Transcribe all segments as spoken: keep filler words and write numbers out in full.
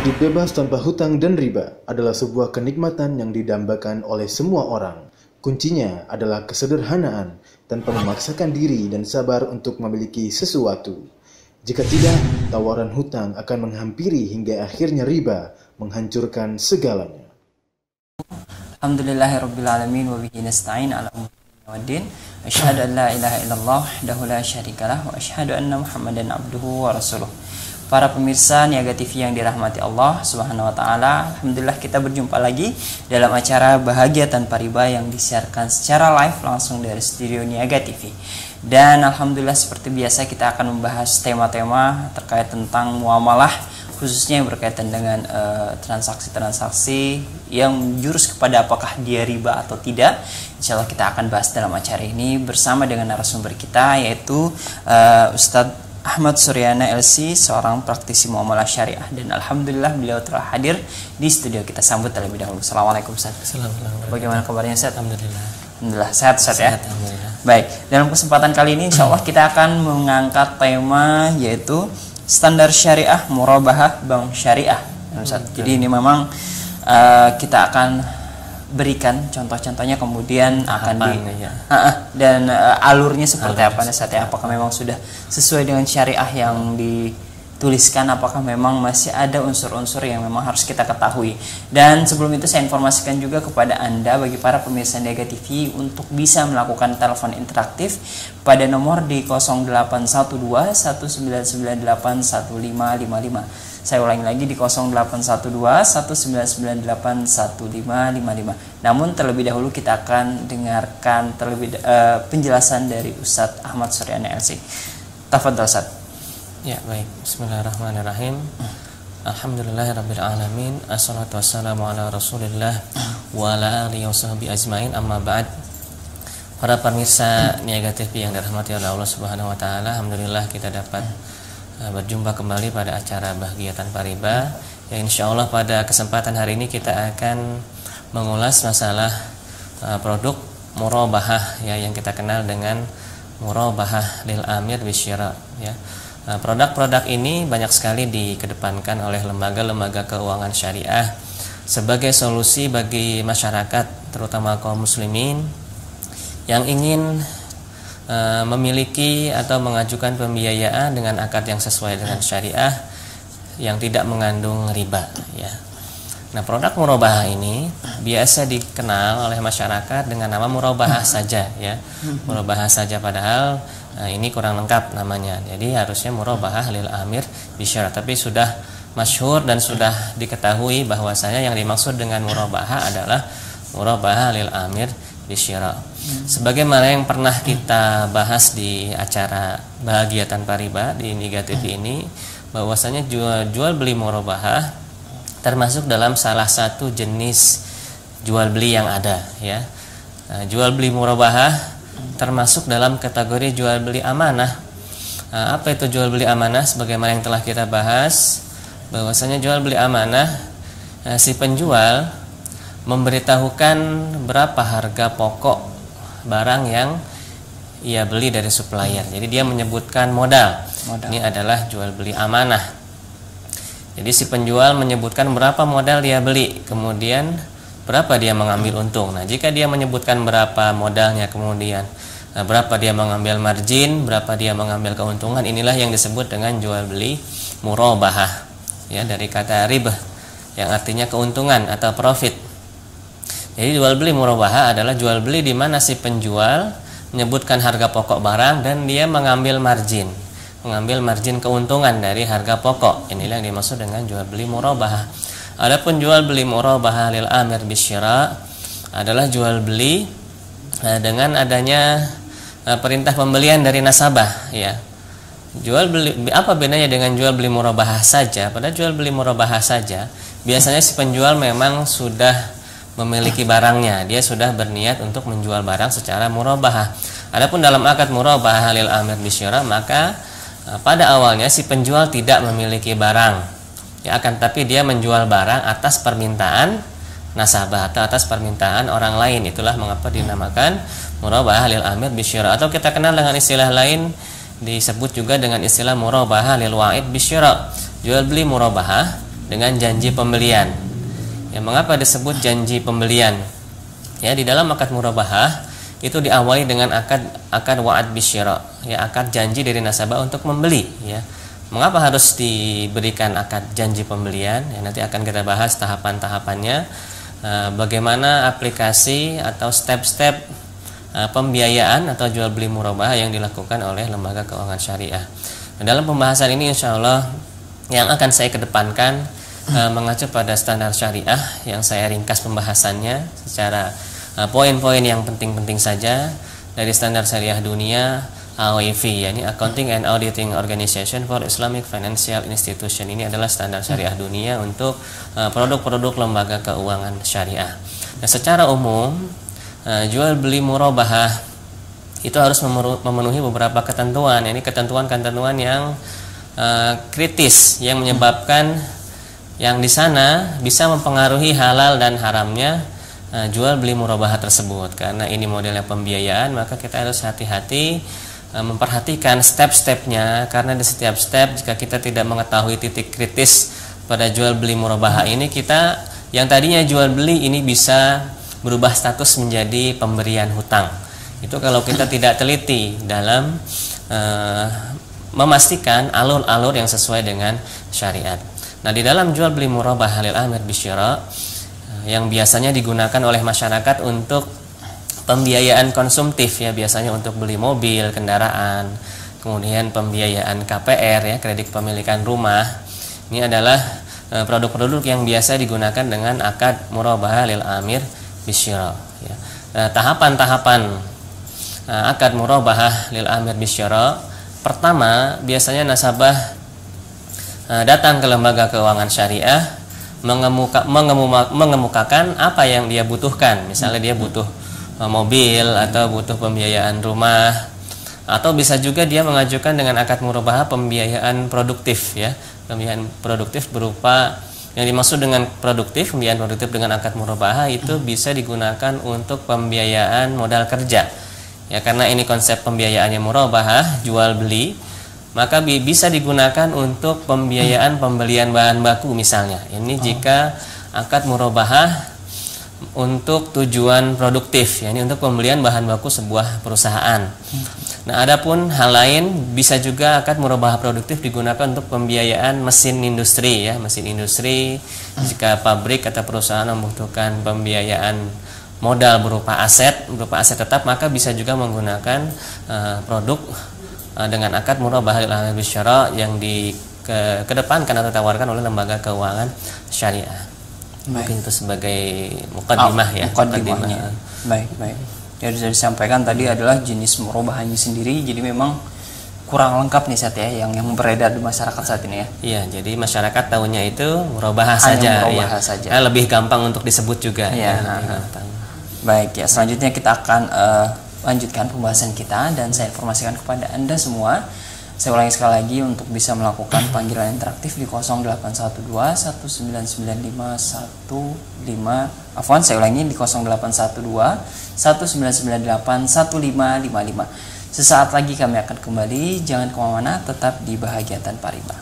Hidup bebas tanpa hutang dan riba adalah sebuah kenikmatan yang didambakan oleh semua orang. Kuncinya adalah kesederhanaan, tanpa memaksakan diri dan sabar untuk memiliki sesuatu. Jika tidak, tawaran hutang akan menghampiri hingga akhirnya riba menghancurkan segalanya. Alhamdulillahirrabbilalamin wa bihi nasta'in ala umuri waddin. Asyhadu an la ilaha illallah wahdahu la syarikalah wa asyhadu anna Muhammadan abduhu wa rasuluh. Para pemirsa Niaga T V yang dirahmati Allah Subhanahu wa taala, alhamdulillah kita berjumpa lagi dalam acara Bahagia Tanpa Riba yang disiarkan secara live langsung dari studio Niaga T V. Dan alhamdulillah seperti biasa kita akan membahas tema-tema terkait tentang muamalah, khususnya yang berkaitan dengan transaksi-transaksi uh, yang menjurus kepada apakah dia riba atau tidak. Insya Allah kita akan bahas dalam acara ini bersama dengan narasumber kita, yaitu uh, Ustadz Ahmad Suryana L C, seorang praktisi muamalah syariah, dan alhamdulillah beliau telah hadir di studio. Kita sambut terlebih dahulu. Assalamualaikum Ustaz. Assalamualaikum. Bagaimana kabarnya Ustaz? Alhamdulillah. Alhamdulillah sehat Ustaz ya. Alhamdulillah. Baik, dalam kesempatan kali ini insya Allah kita akan mengangkat tema yaitu standar syariah murabahah bank syariah Ustaz. Jadi ini memang uh, kita akan berikan contoh-contohnya, kemudian akan di ya. uh, uh, dan uh, alurnya seperti Alur, apa nih saat ya? Apakah memang sudah sesuai dengan syariah yang dituliskan? Apakah memang masih ada unsur-unsur yang memang harus kita ketahui? Dan sebelum itu saya informasikan juga kepada Anda, bagi para pemirsa Niaga T V, untuk bisa melakukan telepon interaktif pada nomor di nol delapan satu dua satu sembilan sembilan delapan satu lima lima lima. Saya ulangi lagi di nol delapan satu dua satu sembilan sembilan delapan satu lima lima lima. Namun terlebih dahulu kita akan dengarkan terlebih uh, penjelasan dari Ustadz Ahmad Suryana L C. Tafadhol Ustaz. Ya, baik. Bismillahirrahmanirrahim. Alhamdulillahirabbil alamin. Assalatu wassalamu ala Rasulillah wa ala alihi washabihi ajmain. Amma ba'd. Para pemirsa Niaga T V yang dirahmati oleh Allah Subhanahu wa taala, alhamdulillah kita dapat berjumpa kembali pada acara Bahagia Tanpa Riba. Ya, insya Allah pada kesempatan hari ini kita akan mengulas masalah uh, produk murabahah, ya, yang kita kenal dengan murabahah lil amir bisyira, ya. Uh, produk-produk ini banyak sekali dikedepankan oleh lembaga-lembaga keuangan syariah sebagai solusi bagi masyarakat, terutama kaum muslimin yang ingin memiliki atau mengajukan pembiayaan dengan akad yang sesuai dengan syariah yang tidak mengandung riba, ya. Nah, produk murabahah ini biasa dikenal oleh masyarakat dengan nama murabahah saja, ya. Murabahah saja, padahal nah, ini kurang lengkap namanya. Jadi harusnya murabahah lil amir bisyara, tapi sudah masyhur dan sudah diketahui bahwasanya yang dimaksud dengan murabahah adalah murabahah lil amir bisyara. Sebagaimana yang pernah kita bahas di acara Bahagia Tanpa Riba di Niaga T V ini, bahwasanya jual, jual beli murabahah termasuk dalam salah satu jenis jual beli yang ada, ya. Nah, jual beli murabahah termasuk dalam kategori jual beli amanah. Nah, apa itu jual beli amanah? Sebagaimana yang telah kita bahas, bahwasanya jual beli amanah, nah, si penjual memberitahukan berapa harga pokok barang yang ia beli dari supplier. Jadi dia menyebutkan modal. modal. Ini adalah jual beli amanah. Jadi si penjual menyebutkan berapa modal dia beli, kemudian berapa dia mengambil untung. Nah, jika dia menyebutkan berapa modalnya, kemudian nah, berapa dia mengambil margin, berapa dia mengambil keuntungan, inilah yang disebut dengan jual beli murabahah, ya, dari kata ribah yang artinya keuntungan atau profit. Jadi jual beli murabahah adalah jual beli di mana si penjual menyebutkan harga pokok barang dan dia mengambil margin, mengambil margin keuntungan dari harga pokok. Inilah yang dimaksud dengan jual beli murabahah. Adapun jual beli murabahah lil amir bisyira adalah jual beli dengan adanya perintah pembelian dari nasabah, ya. Jual beli, apa bedanya dengan jual beli murabahah saja? Pada jual beli murabahah saja biasanya si penjual memang sudah memiliki barangnya, dia sudah berniat untuk menjual barang secara murabahah. Adapun dalam akad murabahah lil amir bisyira, maka pada awalnya si penjual tidak memiliki barang, ya, akan tapi dia menjual barang atas permintaan nasabah atau atas permintaan orang lain. Itulah mengapa dinamakan murabahah lil amir bisyira, atau kita kenal dengan istilah lain disebut juga dengan istilah murabahah lil wa'id bisyira. Jual beli murabahah dengan janji pembelian. Ya, mengapa disebut janji pembelian? Ya, di dalam akad murabahah itu diawali dengan akad akad wa'ad bisyira, ya, akad janji dari nasabah untuk membeli, ya. Mengapa harus diberikan akad janji pembelian? Ya, nanti akan kita bahas tahapan-tahapannya, uh, bagaimana aplikasi atau step-step uh, pembiayaan atau jual beli murabahah yang dilakukan oleh lembaga keuangan syariah. Nah, dalam pembahasan ini insya Allah yang akan saya kedepankan uh, mengacu pada standar syariah yang saya ringkas pembahasannya secara uh, poin-poin yang penting-penting saja dari standar syariah dunia A O I F I, yakni Accounting and Auditing Organization for Islamic Financial Institution. Ini adalah standar syariah dunia untuk uh, produk-produk lembaga keuangan syariah. Nah, secara umum uh, jual beli murabahah itu harus memenuhi beberapa ketentuan. Ini ketentuan-ketentuan yang uh, kritis yang menyebabkan yang di sana bisa mempengaruhi halal dan haramnya uh, jual beli murabahah tersebut. Karena ini modelnya pembiayaan, maka kita harus hati-hati uh, memperhatikan step-stepnya, karena di setiap step jika kita tidak mengetahui titik kritis pada jual beli murabahah ini, kita yang tadinya jual beli ini bisa berubah status menjadi pemberian hutang. Itu kalau kita tidak teliti dalam uh, memastikan alur-alur yang sesuai dengan syariat. Nah, di dalam jual beli murabahah lil amir bisyira uh, yang biasanya digunakan oleh masyarakat untuk pembiayaan konsumtif, ya, biasanya untuk beli mobil, kendaraan, kemudian pembiayaan K P R, ya, kredit kepemilikan rumah. Ini adalah uh, produk-produk yang biasa digunakan dengan akad murabahah lil amir bisyira, ya. Uh, tahapan-tahapan akad murabahah lil amir bisyara. Pertama, biasanya nasabah uh, datang ke lembaga keuangan syariah mengemuka, mengemuka, mengemukakan apa yang dia butuhkan. Misalnya dia butuh uh, mobil atau butuh pembiayaan rumah, atau bisa juga dia mengajukan dengan akad murabahah pembiayaan produktif, ya. Pembiayaan produktif berupa, yang dimaksud dengan produktif, pembiayaan produktif dengan akad murabahah itu bisa digunakan untuk pembiayaan modal kerja. Ya, karena ini konsep pembiayaannya murabahah, jual beli, maka bi bisa digunakan untuk pembiayaan pembelian bahan baku misalnya. Ini jika akad murabahah untuk tujuan produktif, ya, ini untuk pembelian bahan baku sebuah perusahaan. Nah, adapun hal lain bisa juga akad murabahah produktif digunakan untuk pembiayaan mesin industri, ya, mesin industri. Jika pabrik atau perusahaan membutuhkan pembiayaan modal berupa aset, berupa aset tetap, maka bisa juga menggunakan uh, produk uh, dengan akad murabahah lil amir bisyara yang di ke, kedepankan atau ditawarkan oleh lembaga keuangan syariah. Baik. Mungkin itu sebagai muqaddimah, oh, ya. Muqaddimahnya. Baik, baik. Yang sudah disampaikan tadi adalah jenis murabahahnya sendiri, jadi memang kurang lengkap nih saat, ya, yang yang beredar di masyarakat saat ini, ya. Iya, jadi masyarakat tahunya itu murabahah saja, murabahah ya. saja. Nah, lebih gampang untuk disebut juga, ya, ya, lebih gampang. Baik, ya, selanjutnya kita akan uh, lanjutkan pembahasan kita, dan saya informasikan kepada Anda semua, saya ulangi sekali lagi untuk bisa melakukan panggilan interaktif di nol delapan satu dua satu sembilan sembilan lima satu lima, afwan, saya ulangi di nol delapan satu dua satu sembilan sembilan delapan satu lima lima lima. Sesaat lagi kami akan kembali, jangan kemana-mana, tetap di Bahagia Tanpa Riba.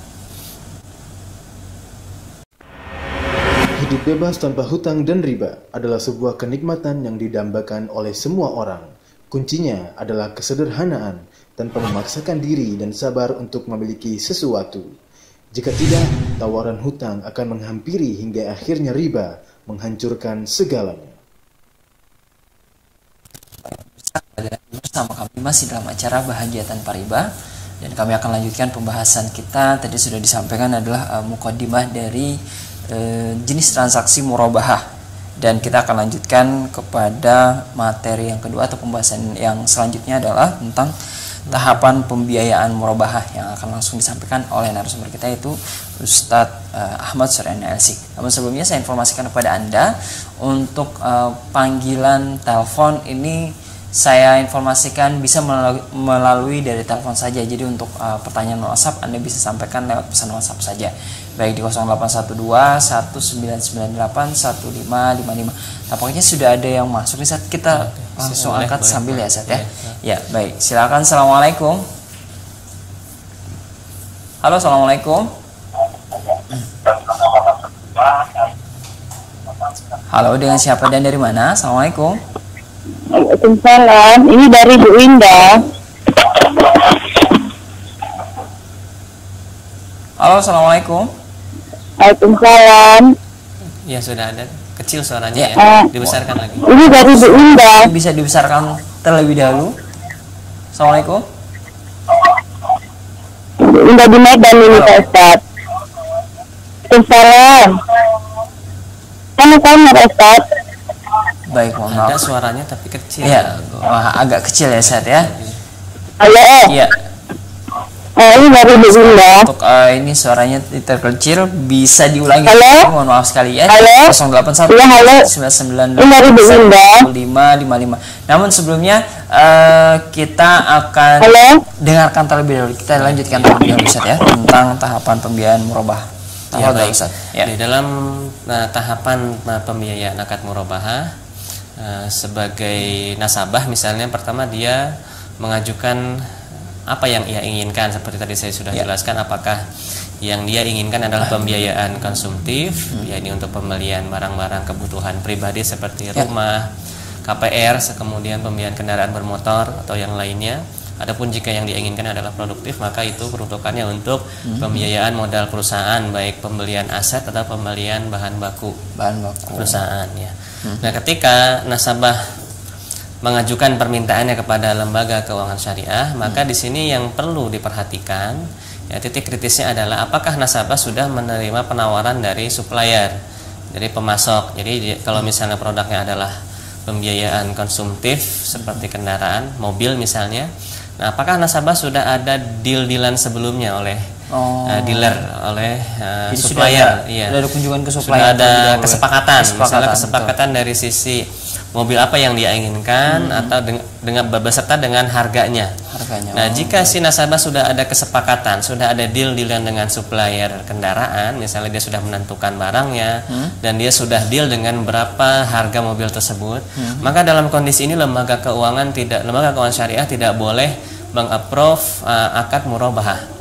Hidup bebas tanpa hutang dan riba adalah sebuah kenikmatan yang didambakan oleh semua orang. Kuncinya adalah kesederhanaan, tanpa memaksakan diri dan sabar untuk memiliki sesuatu. Jika tidak, tawaran hutang akan menghampiri hingga akhirnya riba menghancurkan segalanya. Bersama kami masih dalam acara Bahagia Tanpa Riba, dan kami akan lanjutkan pembahasan kita. Tadi sudah disampaikan adalah uh, muqaddimah dari uh, jenis transaksi murabahah, dan kita akan lanjutkan kepada materi yang kedua atau pembahasan yang selanjutnya adalah tentang tahapan pembiayaan murabahah yang akan langsung disampaikan oleh narasumber kita, yaitu Ustadz uh, Ahmad Suryani Elsik. Namun sebelumnya saya informasikan kepada Anda untuk uh, panggilan telepon ini saya informasikan bisa melalui, melalui dari telepon saja. Jadi untuk uh, pertanyaan WhatsApp Anda bisa sampaikan lewat pesan WhatsApp saja, baik di nol delapan satu dua satu sembilan sembilan delapan satu lima lima lima. Tampaknya sudah ada yang masuk nih, saat kita langsung boleh, angkat boleh, sambil boleh, ya Sat, ya. Ya, ya, baik, silakan. Assalamualaikum. Halo, assalamualaikum. Halo, dengan siapa dan dari mana? Assalamualaikum. Waalaikumsalam. Ini dari Bu Indah. Halo, assalamualaikum. Waalaikumsalam. Ya sudah ada kecil suaranya Ya. ya, dibesarkan lagi. Ini dari Bu Indah. Bisa dibesarkan terlebih dahulu. Assalamualaikum. Bu Indah di Medan ini Pak Ustadz. Waalaikumsalam. Kamu tahu Pak Ustadz? Baik, mohon Ada maaf. suaranya tapi kecil. Ya, wah, agak kecil ya Ustaz ya. Halo. Iya. Eh, ini dari Bu Indah. Untuk eh, ini suaranya terkecil, bisa diulangi. Halo? Mohon maaf sekali ya. Halo? nol delapan satu Iya, halo. sembilan sembilan Ini dari Bu Indah. lima lima lima. Namun sebelumnya eh, kita akan Halo. dengarkan terlebih dahulu. Kita lanjutkan terlebih dahulu Ustaz ya tentang tahapan pembiayaan murabah. Ya, Tafadhol, baik. Ustaz. Ya. Di dalam nah, tahapan nah, pembiayaan akad murabahah uh, sebagai nasabah misalnya, pertama dia mengajukan apa yang ia inginkan, seperti tadi saya sudah Ya. jelaskan, apakah yang dia inginkan adalah pembiayaan konsumtif, Hmm. yakni untuk pembelian barang-barang kebutuhan pribadi seperti Ya. rumah, K P R, kemudian pembiayaan kendaraan bermotor atau yang lainnya. Adapun jika yang diinginkan adalah produktif, maka itu peruntukannya untuk pembiayaan modal perusahaan, baik pembelian aset atau pembelian bahan baku Bahan baku. perusahaan ya. Nah, ketika nasabah mengajukan permintaannya kepada lembaga keuangan syariah, maka di sini yang perlu diperhatikan ya, titik kritisnya adalah apakah nasabah sudah menerima penawaran dari supplier, dari pemasok. Jadi di- kalau misalnya produknya adalah pembiayaan konsumtif seperti kendaraan, mobil misalnya, nah apakah nasabah sudah ada deal-dealan sebelumnya oleh Oh. uh, dealer, oleh uh, Jadi sudah supplier? ada- Iya. sudah ada kunjungan ke Sudah supplier ada terlebih dahulu ya? kesepakatan, Kesepakatan, misalnya kesepakatan dari sisi mobil apa yang dia inginkan atau deng- dengan beserta dengan harganya. Harganya. Nah, Oh, jika si nasabah sudah ada kesepakatan, sudah ada deal-dealan dengan supplier kendaraan, misalnya dia sudah menentukan barangnya dan dia sudah deal dengan berapa harga mobil tersebut, maka dalam kondisi ini lembaga keuangan tidak lembaga keuangan syariah tidak boleh mengapprove uh, akad murabahah.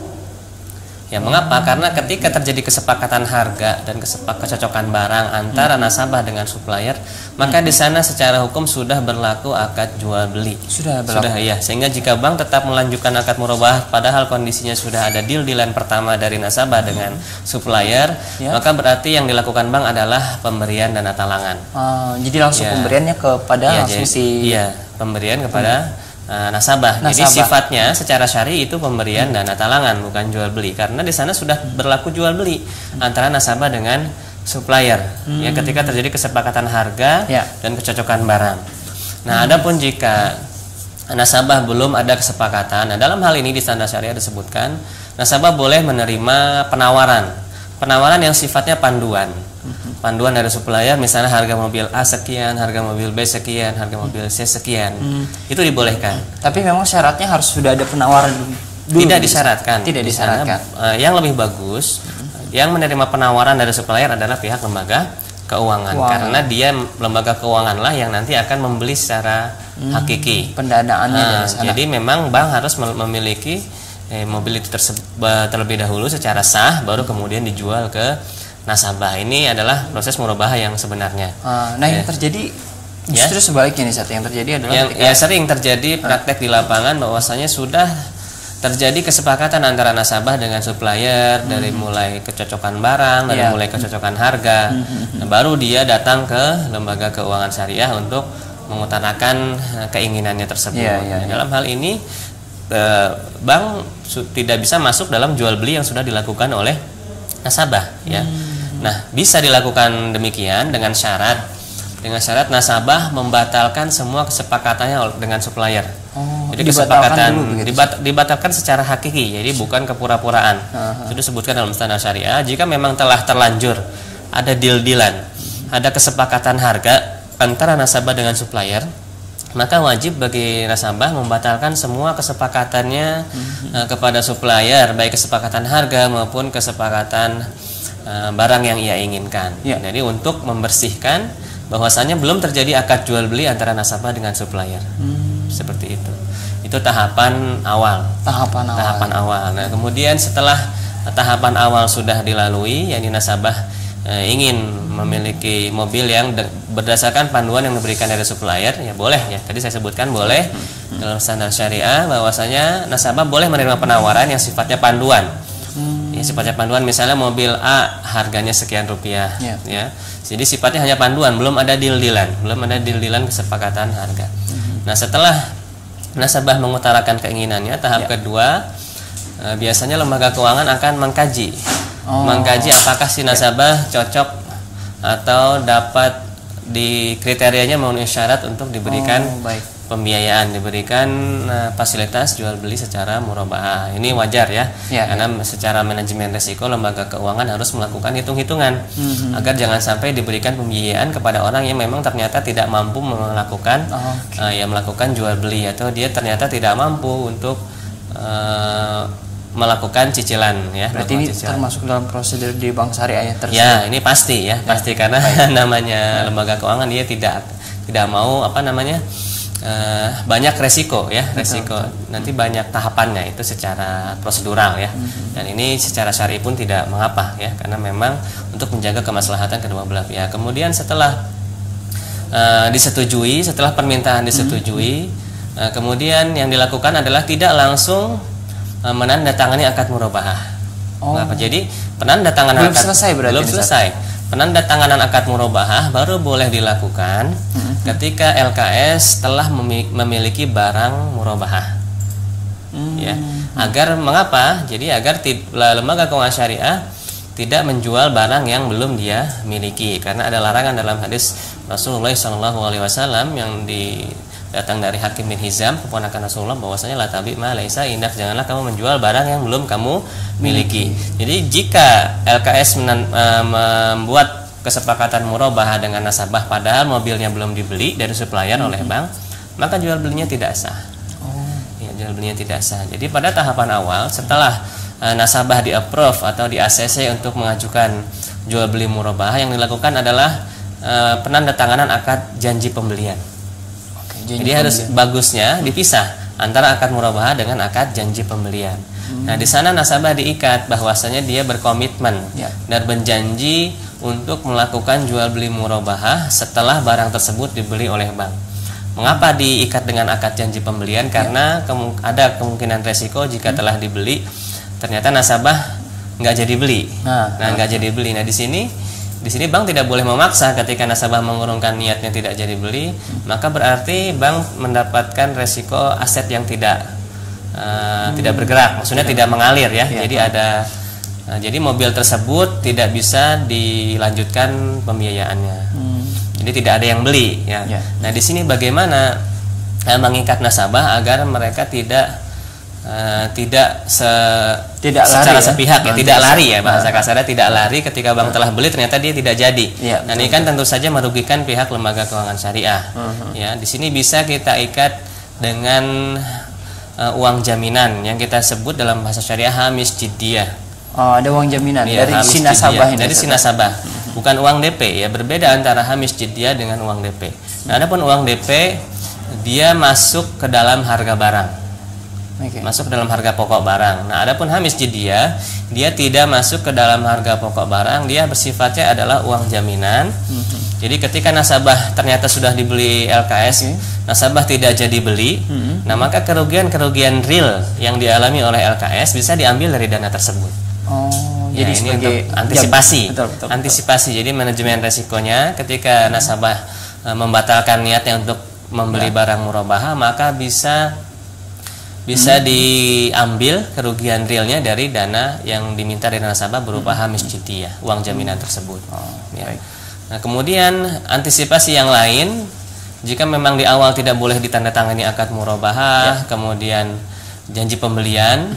Ya, mengapa? Karena ketika terjadi kesepakatan harga dan kesepak kecocokan barang antara nasabah dengan supplier, maka di sana secara hukum sudah berlaku akad jual beli. Sudah berlaku. Sudah ya. Sehingga jika bank tetap melanjutkan akad murabahah padahal kondisinya sudah ada deal-dealan pertama dari nasabah dengan supplier, Ya. maka berarti yang dilakukan bank adalah pemberian dana talangan. Ah, jadi langsung Ya. pemberiannya kepada Iya, langsung jadi- si iya, pemberian kepada uh, nasabah. Jadi Nasabah. sifatnya secara syari itu pemberian dana talangan, bukan jual beli, karena di sana sudah berlaku jual beli antara nasabah dengan supplier. Ya, ketika terjadi kesepakatan harga Ya. dan kecocokan barang. Nah, adapun jika nasabah belum ada kesepakatan, nah dalam hal ini di standar syariah disebutkan nasabah boleh menerima penawaran, penawaran yang sifatnya panduan. Panduan dari supplier, misalnya harga mobil A sekian, harga mobil B sekian, harga mobil C sekian, itu dibolehkan. Tapi memang syaratnya harus sudah ada penawaran dulu. Tidak disyaratkan. Tidak Di sana, disyaratkan. eh, yang lebih bagus, yang menerima penawaran dari supplier adalah pihak lembaga keuangan, Keuangan. karena dia lembaga keuangan lah yang nanti akan membeli secara hakiki. Pendanaannya Nah, dari sana. jadi memang bank harus mem- memiliki eh, mobil itu tersebut terlebih dahulu secara sah, baru kemudian dijual ke nasabah. Ini adalah proses murabahah yang sebenarnya. Ah, nah yang Ya. terjadi justru sebaliknya nih saat yang terjadi adalah Yang ketika ya sering terjadi praktek di lapangan bahwasanya sudah terjadi kesepakatan antara nasabah dengan supplier dari mulai kecocokan barang, dari Iya. mulai kecocokan harga. Nah, baru dia datang ke lembaga keuangan syariah untuk mengutarakan eh, keinginannya tersebut. Iya, iya, Nah, iya. dalam hal ini eh, bank su- tidak bisa masuk dalam jual beli yang sudah dilakukan oleh nasabah ya. Nah, bisa dilakukan demikian dengan syarat dengan syarat nasabah membatalkan semua kesepakatannya ol- dengan supplier. Oh, Jadi dibatalkan kesepakatan dulu begitu. dibat- dibatalkan secara hakiki, jadi bukan kepura-puraan. Itu disebutkan dalam standar syariah. Jika memang telah terlanjur ada deal-dealan, ada kesepakatan harga antara nasabah dengan supplier, maka wajib bagi nasabah membatalkan semua kesepakatannya eh, kepada supplier, baik kesepakatan harga maupun kesepakatan eh, barang yang ia inginkan. Ya. Jadi untuk membersihkan bahwasannya belum terjadi akad jual beli antara nasabah dengan supplier. Seperti itu. Itu tahapan awal. tahapan awal. Tahapan awal. Nah, kemudian setelah tahapan awal sudah dilalui, yakni nasabah e, ingin memiliki mobil yang berdasarkan panduan yang diberikan dari supplier, ya boleh ya. Tadi saya sebutkan boleh dalam standar syariah bahwasanya nasabah boleh menerima penawaran yang sifatnya panduan. Hmm. Ya, sifatnya panduan, misalnya mobil A harganya sekian rupiah, yeah. ya. Jadi sifatnya hanya panduan, belum ada deal-dealan, belum ada deal-dealan kesepakatan harga. Hmm. Nah, setelah nasabah mengutarakan keinginannya, tahap yeah. kedua e, biasanya lembaga keuangan akan mengkaji, oh. mengkaji apakah si nasabah yeah. cocok atau dapat di kriterianya memenuhi syarat untuk diberikan oh, baik. pembiayaan, diberikan uh, fasilitas jual beli secara murabahah. Ini wajar ya, ya karena ya. secara manajemen risiko lembaga keuangan harus melakukan hitung-hitungan mm-hmm. agar jangan sampai diberikan pembiayaan kepada orang yang memang ternyata tidak mampu melakukan oh, okay. uh, ya melakukan jual beli, atau dia ternyata tidak mampu untuk uh, melakukan cicilan ya. Berarti ini cicilan. Termasuk dalam prosedur di bank syariah tersebut. Ya, ini pasti ya, ya. pasti karena namanya ya. lembaga keuangan dia tidak tidak mau apa namanya Uh, banyak resiko ya, resiko betul. Nanti banyak tahapannya itu secara prosedural ya, mm-hmm. dan ini secara syar'i pun tidak mengapa ya, karena memang untuk menjaga kemaslahatan kedua belah pihak. Kemudian setelah uh, disetujui, setelah permintaan disetujui, mm-hmm. uh, kemudian yang dilakukan adalah tidak langsung uh, menandatangani akad murabahah. Oh. Nah, jadi penandatanganan belum akad selesai berarti belum selesai. Penandatanganan akad murabahah baru boleh dilakukan hmm. ketika L K S telah memiliki barang murabahah. Hmm. Ya, agar mengapa? Jadi agar lembaga keuangan syariah tidak menjual barang yang belum dia miliki, karena ada larangan dalam hadis Rasulullah shallallahu alaihi wasallam yang di datang dari Hakim bin Hizam, keponakan Rasulullah, bahwasanya la tabi ma laisa indak, janganlah kamu menjual barang yang belum kamu miliki. Hmm. Jadi jika L K S menan, uh, membuat kesepakatan murabahah dengan nasabah padahal mobilnya belum dibeli dari supplier hmm. oleh bank, maka jual belinya tidak sah. Oh. Ya, jual belinya tidak sah. Jadi pada tahapan awal setelah uh, nasabah di-approve atau di-A C C untuk mengajukan jual beli murabahah, yang dilakukan adalah uh, penandatanganan akad janji pembelian. Jadi pembelian. Harus bagusnya dipisah antara akad murabahah dengan akad janji pembelian. Hmm. Nah, di sana nasabah diikat bahwasanya dia berkomitmen ya. dan berjanji untuk melakukan jual beli murabahah setelah barang tersebut dibeli oleh bank. Mengapa diikat dengan akad janji pembelian? Karena ya. kemu- ada kemungkinan resiko jika hmm. telah dibeli ternyata nasabah nggak jadi beli. Nah, nah nggak jadi beli. Nah, di sini Di sini bank tidak boleh memaksa. Ketika nasabah mengurungkan niatnya tidak jadi beli, maka berarti bank mendapatkan resiko aset yang tidak uh, hmm. tidak bergerak, maksudnya tidak, tidak mengalir ya. ya jadi ya. ada, uh, jadi mobil tersebut tidak bisa dilanjutkan pembiayaannya. Hmm. Jadi tidak ada yang beli ya. ya. Nah, di sini bagaimana uh, mengikat nasabah agar mereka tidak Uh, tidak se tidak secara lari, sepihak ya, ya tidak lari ya, bahasa kasarnya tidak nah. lari ketika bank nah. telah beli ternyata dia tidak jadi. Ya, nah, ini kan tentu saja merugikan pihak lembaga keuangan syariah. Uh-huh. Ya, di sini bisa kita ikat dengan uh, uang jaminan yang kita sebut dalam bahasa syariah hamis jiddiyah. Oh, ada uang jaminan ya, dari si nasabah ini. Dari si nasabah. Bukan uang D P ya, berbeda antara hamis jiddiyah dengan uang D P. Nah, adapun uang D P dia masuk ke dalam harga barang. Okay. Masuk ke dalam harga pokok barang. Nah, adapun hamis jiddiyah dia tidak masuk ke dalam harga pokok barang, dia bersifatnya adalah uang jaminan. Mm-hmm. Jadi ketika nasabah ternyata sudah dibeli L K S, okay. nasabah tidak jadi beli, mm-hmm. nah maka kerugian-kerugian real yang dialami oleh L K S bisa diambil dari dana tersebut. Oh, ya, jadi ini untuk antisipasi. Betul, betul, betul. Antisipasi. Jadi manajemen resikonya ketika mm-hmm. nasabah uh, membatalkan niatnya untuk membeli ya. barang murabahah, maka bisa bisa hmm. diambil kerugian realnya dari dana yang diminta dari nasabah berupa hmm. hamis jiddiyah, uang jaminan tersebut. Oh, ya. Nah, kemudian antisipasi yang lain, jika memang di awal tidak boleh ditandatangani akad murabahah, ya. kemudian janji pembelian,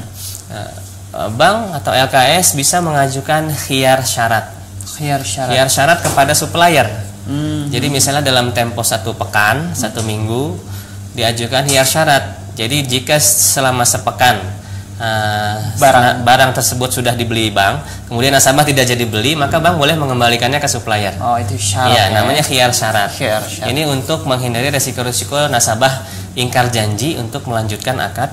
bank atau L K S bisa mengajukan khiyar syarat. Khiyar syarat. Khiyar syarat kepada supplier. Hmm. Jadi misalnya dalam tempo satu pekan, hmm. satu minggu diajukan khiyar syarat. Jadi jika selama sepekan uh, barang barang tersebut sudah dibeli bank, kemudian nasabah tidak jadi beli, maka bank boleh mengembalikannya ke supplier. Oh, itu syarat. Ya, namanya khiyar syarat. Khiyar syarat. Ini untuk menghindari resiko-resiko nasabah ingkar janji untuk melanjutkan akad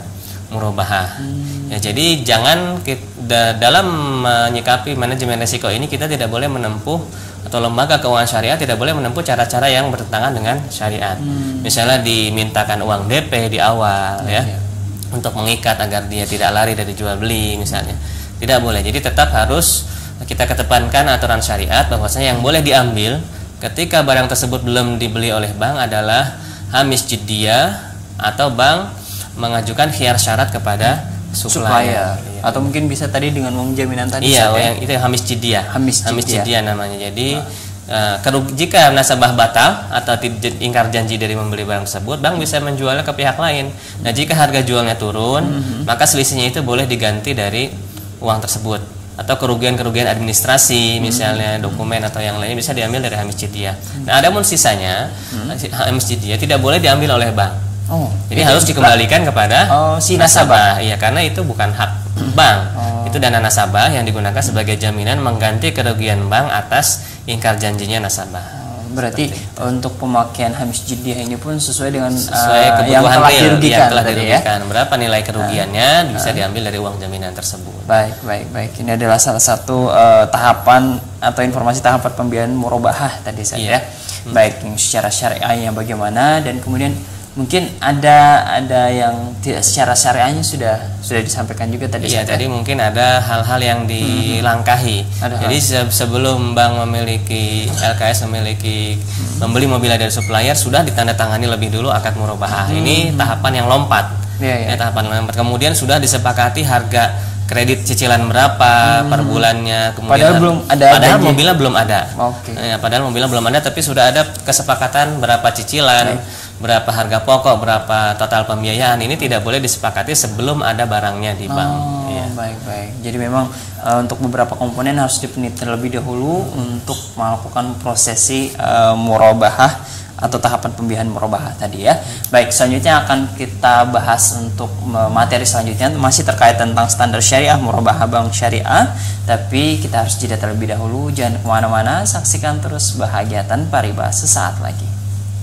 murabahah. Hmm. Ya, jadi jangan kita, dalam menyikapi manajemen risiko ini kita tidak boleh menempuh atau lembaga keuangan syariah tidak boleh menempuh cara-cara yang bertentangan dengan syariat. Hmm. Misalnya dimintakan uang D P di awal hmm. ya. ya. Untuk mengikat agar dia tidak lari dari jual beli misalnya, tidak boleh. Jadi tetap harus kita kedepankan aturan syariat bahwasanya yang boleh diambil ketika barang tersebut belum dibeli oleh bank adalah hamis jiddiyah atau bank mengajukan khiyar syarat kepada supplier, supplier. Iya. Atau mungkin bisa tadi dengan uang jaminan tadi. Iya, yang itu hamis jiddiyah. Hamis jiddiyah namanya. Jadi nah. Uh, jika nasabah batal atau ingkar janji dari membeli barang tersebut, bank bisa menjualnya ke pihak lain. Nah, jika harga jualnya turun, mm-hmm. maka selisihnya itu boleh diganti dari uang tersebut. Atau kerugian-kerugian administrasi, mm-hmm. misalnya dokumen atau yang lainnya bisa diambil dari hamis jiddiyah. Mm-hmm. Nah, adapun sisanya, mm-hmm. hamis jiddiyah tidak boleh diambil oleh bank. Oh, jadi harus dikembalikan kepada oh, si nasabah. nasabah. Iya, karena itu bukan hak bank. Oh. Itu dana nasabah yang digunakan sebagai jaminan mengganti kerugian bank atas ingkar janjinya nasabah. Oh, berarti Seperti untuk pemakaian hamis jiddiyah ini pun sesuai dengan sesuai uh, kebutuhan yang telah real, dirugikan, yang telah dirugikan. Ya? Berapa nilai kerugiannya uh, bisa uh, diambil dari uang jaminan tersebut. Baik, baik, baik. Ini adalah salah satu uh, tahapan atau informasi tahapan pembiayaan murabahah tadi saya. Iya. Ya. Hmm. Baik, yang secara syariahnya bagaimana dan kemudian mungkin ada ada yang tidak secara syariahnya sudah sudah disampaikan juga tadi. Iya, tadi mungkin ada hal-hal yang dilangkahi. Hmm. Jadi se sebelum bank memiliki L K S memiliki hmm. membeli mobil dari supplier sudah ditandatangani lebih dulu akad murabahah. Hmm. Ini tahapan yang lompat. Ya, ya. Ya, tahapan lompat. Kemudian sudah disepakati harga kredit cicilan berapa hmm. per bulannya. Kemudian padahal belum ada. Padahal mobilnya belum ada. Oke. Okay. Ya, padahal mobilnya belum ada, tapi sudah ada kesepakatan berapa cicilan. Okay. Berapa harga pokok, berapa total pembiayaan. Ini tidak boleh disepakati sebelum ada barangnya di bank. Oh, ya. Baik, baik. Jadi memang uh, untuk beberapa komponen harus dipenuhi terlebih dahulu untuk melakukan prosesi uh, murabahah atau tahapan pembiayaan murabahah tadi ya. Baik, selanjutnya akan kita bahas untuk materi selanjutnya masih terkait tentang standar syariah murabahah bank syariah. Tapi kita harus jeda terlebih dahulu. Jangan kemana-mana, saksikan terus Bahagia Tanpa Riba sesaat lagi.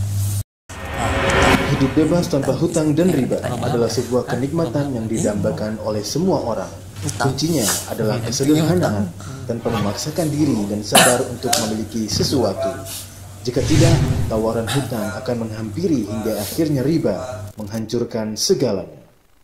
Hidup bebas tanpa hutang dan riba adalah sebuah kenikmatan yang didambakan oleh semua orang. Kuncinya adalah kesederhanaan tanpa memaksakan diri dan sabar untuk memiliki sesuatu. Jika tidak, tawaran hutang akan menghampiri hingga akhirnya riba menghancurkan segalanya.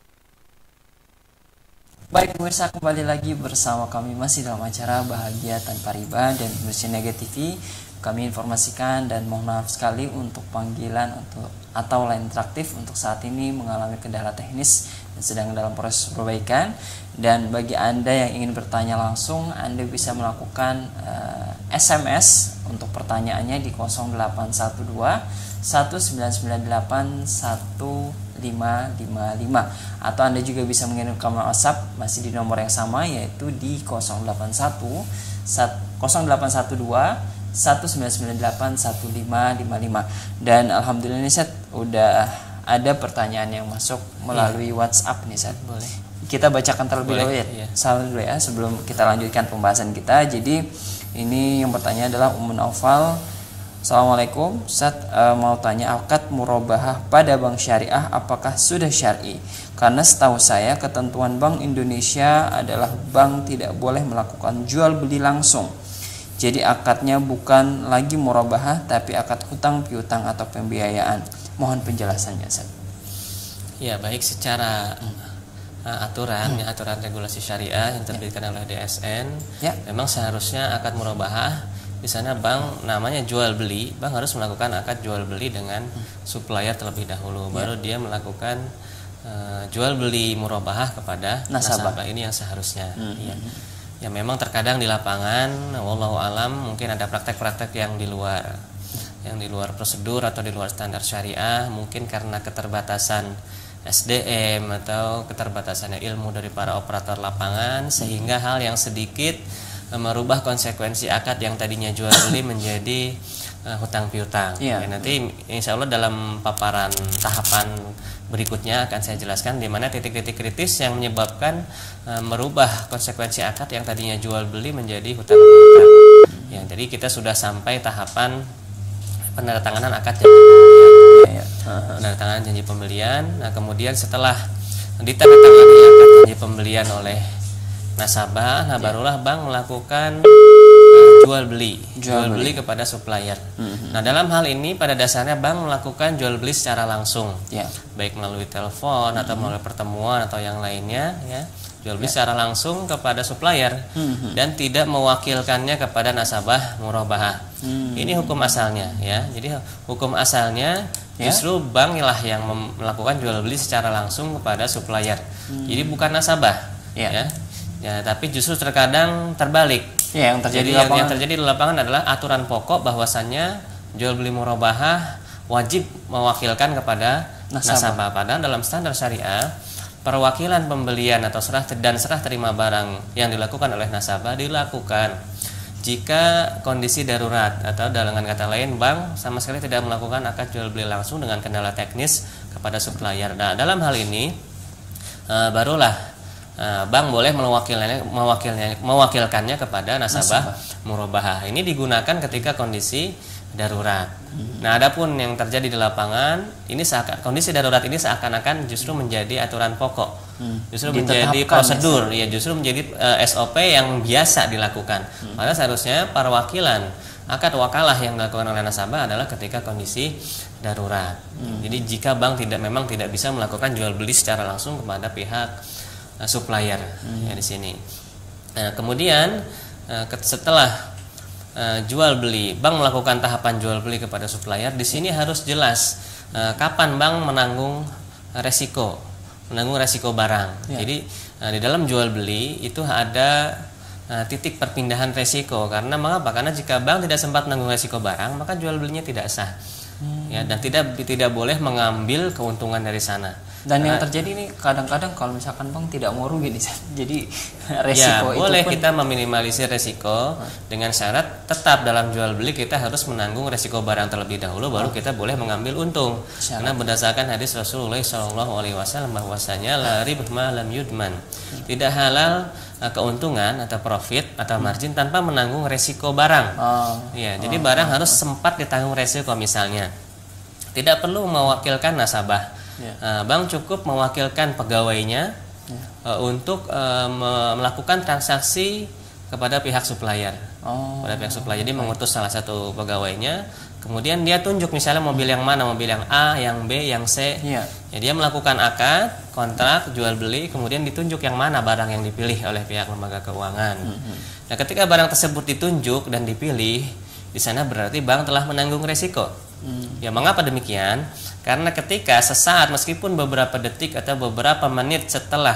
Baik pemirsa, kembali lagi bersama kami masih dalam acara Bahagia Tanpa Riba dan Indonesia Niaga T V. Kami informasikan dan mohon maaf sekali untuk panggilan untuk atau line interaktif untuk saat ini mengalami kendala teknis dan sedang dalam proses perbaikan. Dan bagi Anda yang ingin bertanya langsung, Anda bisa melakukan uh, S M S untuk pertanyaannya di nol delapan satu dua satu sembilan sembilan delapan satu lima lima lima, atau Anda juga bisa mengirimkan WhatsApp masih di nomor yang sama, yaitu di nol delapan satu dua satu sembilan sembilan delapan satu lima lima lima. Dan alhamdulillah nih Seth, udah ada pertanyaan yang masuk melalui iya. WhatsApp nih Seth. Boleh kita bacakan terlebih dahulu ya, iya. Salam dulu ya sebelum kita lanjutkan pembahasan kita. Jadi ini yang bertanya adalah Ummu Naufal. Assalamualaikum Seth, uh, mau tanya akad murabahah pada bank syariah apakah sudah syar'i? Karena setahu saya ketentuan Bank Indonesia adalah bank tidak boleh melakukan jual beli langsung. Jadi akadnya bukan lagi murabahah tapi akad hutang piutang atau pembiayaan. Mohon penjelasannya, Ustaz. Ya, baik, secara uh, aturan, hmm. ya, aturan regulasi syariah yang terbitkan ya. oleh D S N, ya. Memang seharusnya akad murabahah di sana bank namanya jual beli, bank harus melakukan akad jual beli dengan hmm. supplier terlebih dahulu, baru ya. dia melakukan uh, jual beli murabahah kepada nasabah. nasabah. Ini yang seharusnya. Hmm. Ya. Ya memang terkadang di lapangan, wallahu alam, mungkin ada praktek-praktek yang di luar, yang di luar prosedur atau di luar standar syariah, mungkin karena keterbatasan S D M atau keterbatasan ilmu dari para operator lapangan, sehingga hal yang sedikit merubah konsekuensi akad yang tadinya jual beli menjadi uh, hutang piutang. Ya. Ya, nanti insya Allah dalam paparan tahapan berikutnya akan saya jelaskan di mana titik-titik kritis yang menyebabkan uh, merubah konsekuensi akad yang tadinya jual beli menjadi hutang piutang. Ya, jadi kita sudah sampai tahapan penandatanganan akad janji pembelian. Penandatanganan janji pembelian. Nah, kemudian setelah ditandatangani akad janji pembelian oleh nasabah, nah barulah bank melakukan jual beli, jual, jual beli kepada supplier. Mm-hmm. Nah dalam hal ini pada dasarnya bank melakukan jual beli secara langsung, yeah. baik melalui telepon mm-hmm. atau melalui pertemuan atau yang lainnya, ya jual beli yeah. secara langsung kepada supplier mm-hmm. dan tidak mewakilkannya kepada nasabah murabahah. Mm-hmm. Ini hukum asalnya, ya. Jadi hukum asalnya yeah. justru bank lah yang melakukan jual beli secara langsung kepada supplier. Mm-hmm. Jadi bukan nasabah, yeah. ya. Ya, tapi justru terkadang terbalik. Ya, yang terjadi Jadi, yang, yang terjadi di lapangan adalah aturan pokok bahwasannya jual beli murabahah wajib mewakilkan kepada nasabah. nasabah. Padahal dalam standar syariah perwakilan pembelian atau serah dan serah terima barang yang dilakukan oleh nasabah dilakukan jika kondisi darurat atau dengan kata lain bank sama sekali tidak melakukan akad jual beli langsung dengan kendala teknis kepada supplier. Nah, dalam hal ini uh, barulah bank boleh mewakilkannya, mewakilnya, mewakilkannya kepada nasabah, nasabah murabahah. Ini digunakan ketika kondisi darurat. Hmm. Nah, adapun yang terjadi di lapangan, ini seakan, kondisi darurat ini seakan-akan justru menjadi aturan pokok, hmm. justru menjadi prosedur, ya justru menjadi uh, S O P yang biasa dilakukan. Hmm. Padahal seharusnya perwakilan akad wakalah yang dilakukan oleh nasabah adalah ketika kondisi darurat. Hmm. Jadi jika bank tidak memang tidak bisa melakukan jual beli secara langsung kepada pihak supplier hmm. ya di sini. Nah, kemudian uh, setelah uh, jual beli, bank melakukan tahapan jual beli kepada supplier. Di sini harus jelas uh, kapan bank menanggung resiko, menanggung resiko barang. Ya. Jadi uh, di dalam jual beli itu ada uh, titik perpindahan resiko. Karena mengapa? Karena jika bank tidak sempat menanggung resiko barang, maka jual belinya tidak sah. Hmm. Ya, dan tidak tidak boleh mengambil keuntungan dari sana. Dan nah, yang terjadi ini kadang-kadang kalau misalkan bank tidak mau rugi nih, jadi resiko ya, itu boleh pun kita meminimalisir resiko hmm. dengan syarat tetap dalam jual beli kita harus menanggung resiko barang terlebih dahulu, baru kita boleh mengambil untung. Syarat. Karena berdasarkan hadis Rasulullah shallallahu alaihi wasallam bahwasanya la ribh ma lam yudman, hmm. tidak halal keuntungan atau profit atau margin tanpa menanggung resiko barang. Oh. Ya, oh. jadi barang oh. harus sempat ditanggung resiko. Misalnya tidak perlu mewakilkan nasabah. Ya. Uh, bank cukup mewakilkan pegawainya ya. uh, untuk uh, melakukan transaksi kepada pihak supplier. Oh. Pada pihak supplier. Jadi mengutus salah satu pegawainya, kemudian dia tunjuk misalnya mobil yang mana, mobil yang A, yang B, yang C. Ya. Ya, dia melakukan akad, kontrak, jual beli, kemudian ditunjuk yang mana barang yang dipilih oleh pihak lembaga keuangan. Mm-hmm. Nah, ketika barang tersebut ditunjuk dan dipilih, di sana berarti bank telah menanggung resiko. Mm. Ya, mengapa demikian? Karena ketika sesaat meskipun beberapa detik atau beberapa menit setelah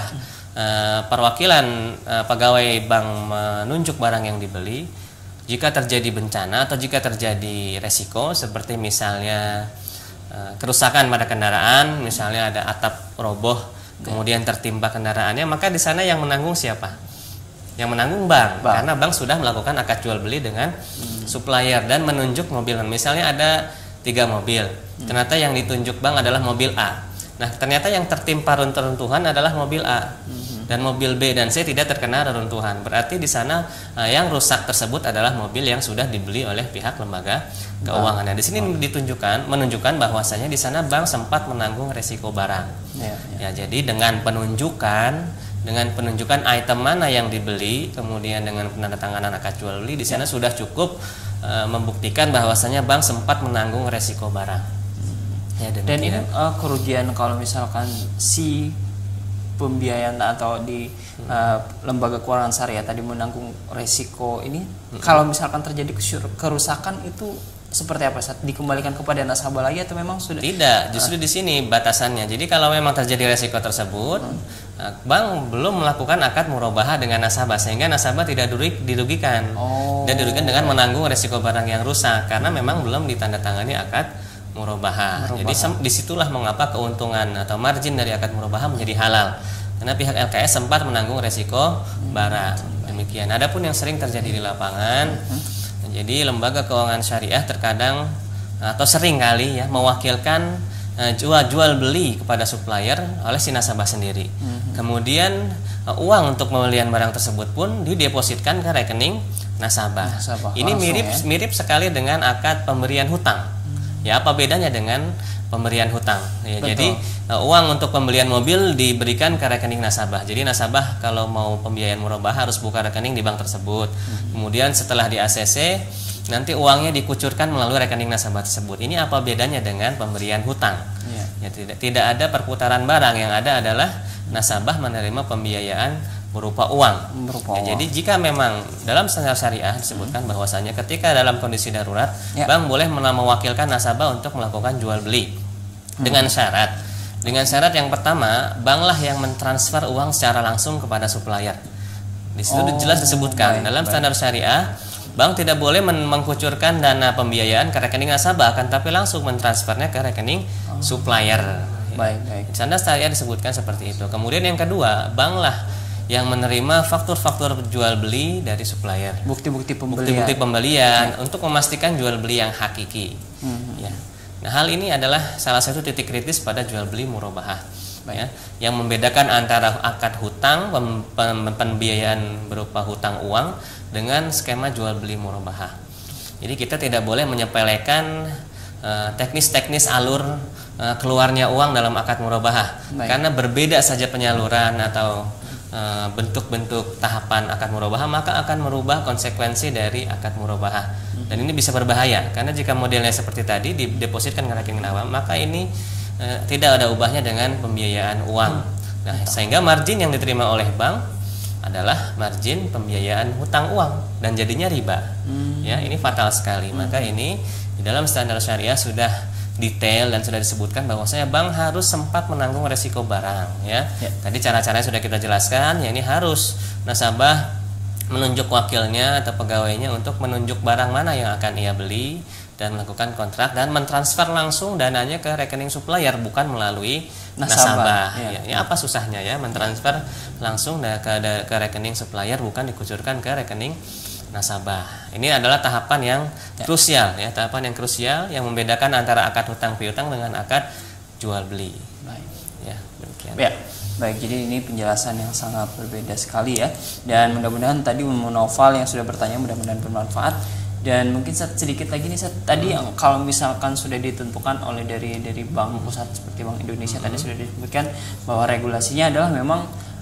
uh, perwakilan uh, pegawai bank menunjuk barang yang dibeli, jika terjadi bencana atau jika terjadi resiko seperti misalnya uh, kerusakan pada kendaraan, misalnya ada atap roboh kemudian tertimpa kendaraannya, maka di sana yang menanggung siapa? Yang menanggung bank, bank. Karena bank sudah melakukan akad jual beli dengan hmm. supplier dan menunjuk mobil. Misalnya ada tiga mobil, ternyata yang ditunjuk bank adalah mobil A. Nah, ternyata yang tertimpa reruntuhan adalah mobil A, dan mobil B dan C tidak terkena reruntuhan. Berarti di sana uh, yang rusak tersebut adalah mobil yang sudah dibeli oleh pihak lembaga keuangan. Nah, di sini ditunjukkan, menunjukkan bahwasanya di sana bank sempat menanggung resiko barang. Ya, ya. Ya, jadi dengan penunjukan, dengan penunjukan item mana yang dibeli, kemudian dengan penandatanganan akad jual beli, di sana ya. sudah cukup membuktikan bahwasanya bank sempat menanggung resiko barang. Ya, dan ini uh, kerugian kalau misalkan si pembiayaan atau di uh, lembaga keuangan syariah tadi menanggung resiko ini, hmm. kalau misalkan terjadi kerusakan itu seperti apa? Saat dikembalikan kepada nasabah lagi atau memang sudah? Tidak, justru uh. di sini batasannya. Jadi kalau memang terjadi resiko tersebut, hmm. bank belum melakukan akad murabahah dengan nasabah sehingga nasabah tidak dirugikan. Oh. Dan dirugikan dengan menanggung resiko barang yang rusak karena memang belum ditandatangani akad murabahah. Jadi disitulah mengapa keuntungan atau margin dari akad murabahah menjadi halal. Karena pihak L K S sempat menanggung resiko hmm. barang. Demikian. Adapun yang sering terjadi di lapangan, hmm. jadi lembaga keuangan syariah terkadang atau sering kali ya mewakilkan uh, jual jual beli kepada supplier oleh si nasabah sendiri. Mm-hmm. Kemudian uh, uang untuk pembelian barang tersebut pun didepositkan ke rekening nasabah. nasabah. Ini langsung, mirip ya? mirip sekali dengan akad pemberian hutang. Mm-hmm. Ya, apa bedanya dengan pemberian hutang. Ya, Betul. jadi uh, uang untuk pembelian mobil diberikan ke rekening nasabah. Jadi nasabah kalau mau pembiayaan murabahah harus buka rekening di bank tersebut. Hmm. Kemudian setelah di A C C nanti uangnya dikucurkan melalui rekening nasabah tersebut. Ini apa bedanya dengan pemberian hutang? Ya. Ya, tidak tidak ada perputaran barang, yang ada adalah nasabah menerima pembiayaan berupa uang. Berupa ya, uang. Jadi jika memang dalam standar syariah disebutkan hmm. bahwasanya ketika dalam kondisi darurat, ya. bank boleh mewakilkan nasabah untuk melakukan jual beli hmm. dengan syarat. Dengan syarat yang pertama, banklah yang mentransfer uang secara langsung kepada supplier. Di situ oh, jelas disebutkan baik, dalam standar baik. syariah, bank tidak boleh mengkucurkan dana pembiayaan ke rekening nasabah, akan tapi langsung mentransfernya ke rekening oh. supplier. Baik, baik. Standar syariah disebutkan seperti itu. Kemudian yang kedua, banklah yang menerima faktur-faktur jual beli dari supplier, bukti-bukti pembelian, bukti-bukti pembelian ya. untuk memastikan jual beli yang hakiki. Hmm. Ya. Nah, hal ini adalah salah satu titik kritis pada jual beli murabahah, ya, yang membedakan antara akad hutang pem, pem, pembiayaan berupa hutang uang dengan skema jual beli murabahah. Jadi kita tidak boleh menyepelekan uh, teknis-teknis alur uh, keluarnya uang dalam akad murabahah, karena berbeda saja penyaluran atau bentuk-bentuk tahapan akad murabahah, maka akan merubah konsekuensi dari akad murabahah. Dan ini bisa berbahaya, karena jika modelnya seperti tadi didepositkan ke rekening nasabah, maka ini eh, tidak ada ubahnya dengan pembiayaan uang. Nah, sehingga margin yang diterima oleh bank adalah margin pembiayaan hutang uang dan jadinya riba. Hmm. Ya, ini fatal sekali. Hmm. Maka ini di dalam standar syariah sudah detail dan sudah disebutkan bahwasanya bank harus sempat menanggung resiko barang, ya. ya. Tadi cara-caranya sudah kita jelaskan, ya, ini harus nasabah menunjuk wakilnya atau pegawainya untuk menunjuk barang mana yang akan ia beli dan melakukan kontrak dan mentransfer langsung dananya ke rekening supplier, bukan melalui nasabah. nasabah. Ya. Ya, ya, apa susahnya ya mentransfer langsung ke, ke rekening supplier, bukan dikucurkan ke rekening nasabah. Ini adalah tahapan yang ya. krusial, ya, tahapan yang krusial yang membedakan antara akad hutang piutang dengan akad jual beli. Baik. Ya, demikian. Ya, baik. Jadi ini penjelasan yang sangat berbeda sekali, ya. Dan mudah-mudahan tadi Ummu Naufal yang sudah bertanya mudah-mudahan bermanfaat. Dan mungkin sedikit lagi nih, tadi yang kalau misalkan sudah ditentukan oleh dari dari bank pusat seperti Bank Indonesia hmm. tadi sudah disebutkan bahwa regulasinya adalah memang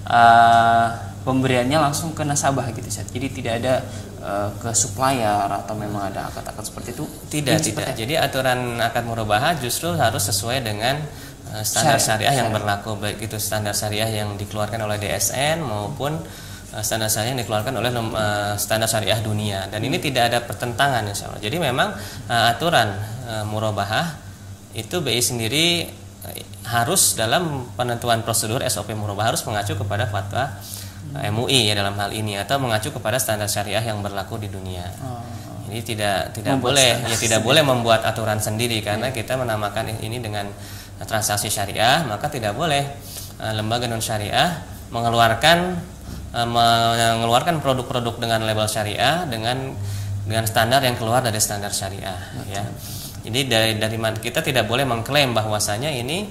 uh, pemberiannya langsung ke nasabah gitu, Ustaz. Jadi tidak ada uh, ke supplier atau memang ada akad-akad seperti itu? Tidak, tidak. Jadi aturan akad murabahah justru harus sesuai dengan uh, standar syariah, syariah yang syariah. berlaku, baik itu standar syariah yang dikeluarkan oleh D S N maupun uh, standar syariah yang dikeluarkan oleh uh, standar syariah dunia. Dan ini tidak ada pertentangan, insya Allah. Jadi memang uh, aturan uh, murabahah itu B I sendiri uh, harus dalam penentuan prosedur S O P murabahah harus mengacu kepada fatwa M U I, ya, dalam hal ini, atau mengacu kepada standar syariah yang berlaku di dunia. Oh. Ini tidak tidak membuat boleh ya tidak sendiri. boleh membuat aturan sendiri, karena yeah. kita menamakan ini dengan transaksi syariah, maka tidak boleh uh, lembaga non syariah mengeluarkan uh, mengeluarkan produk-produk dengan label syariah dengan dengan standar yang keluar dari standar syariah. Okay. Ya. Jadi dari dari kita tidak boleh mengklaim bahwasanya ini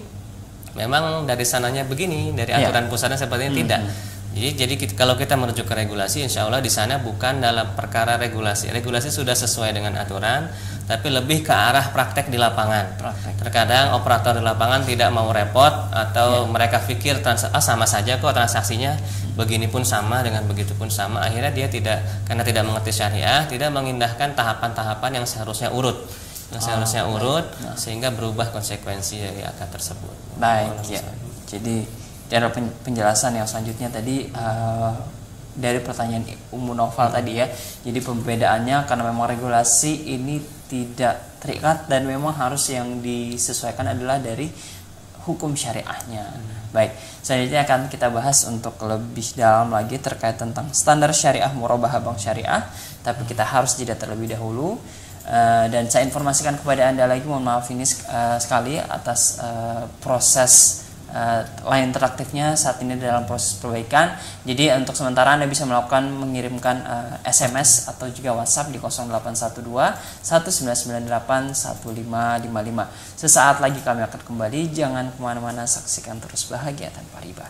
memang dari sananya begini, dari aturan yeah. pusatnya seperti ini, mm-hmm. tidak. Jadi, jadi kita, kalau kita merujuk ke regulasi, insya Allah di sana bukan dalam perkara regulasi. Regulasi sudah sesuai dengan aturan, tapi lebih ke arah praktek di lapangan. Praktek. Terkadang operator di lapangan tidak mau repot, atau ya. mereka pikir trans ah, sama saja kok transaksinya, begini pun sama dengan begitu pun sama. Akhirnya dia tidak, karena tidak mengerti syariah, tidak mengindahkan tahapan-tahapan yang seharusnya urut, yang oh, seharusnya urut, nah. sehingga berubah konsekuensi dari akad tersebut. Baik, oh, ya. Jadi dan penjelasan yang selanjutnya tadi uh, dari pertanyaan Ummu Naufal tadi, ya. Jadi pembedaannya karena memang regulasi ini tidak terikat dan memang harus yang disesuaikan adalah dari hukum syariahnya. Hmm. Baik, selanjutnya akan kita bahas untuk lebih dalam lagi terkait tentang standar syariah murabahah bank syariah, tapi kita harus jeda terlebih dahulu. Uh, dan saya informasikan kepada Anda lagi, mohon maaf ini uh, sekali atas uh, proses Uh, line interaktifnya saat ini dalam proses perbaikan. Jadi untuk sementara Anda bisa melakukan mengirimkan uh, S M S atau juga WhatsApp di nol delapan satu dua satu sembilan sembilan delapan satu lima lima lima. Sesaat lagi kami akan kembali. Jangan kemana-mana, saksikan terus Bahagia Tanpa Riba.